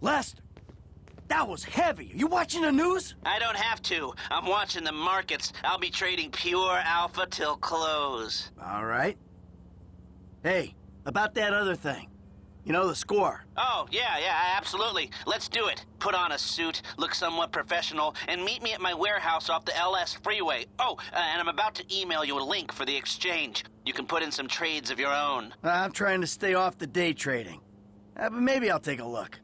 Lester, that was heavy. Are you watching the news? I don't have to. I'm watching the markets. I'll be trading pure alpha till close. All right. Hey, about that other thing. You know, the score. Oh, yeah, absolutely. Let's do it. Put on a suit, look somewhat professional, and meet me at my warehouse off the LS freeway. Oh, and I'm about to email you a link for the exchange. You can put in some trades of your own. I'm trying to stay off the day trading. But maybe I'll take a look.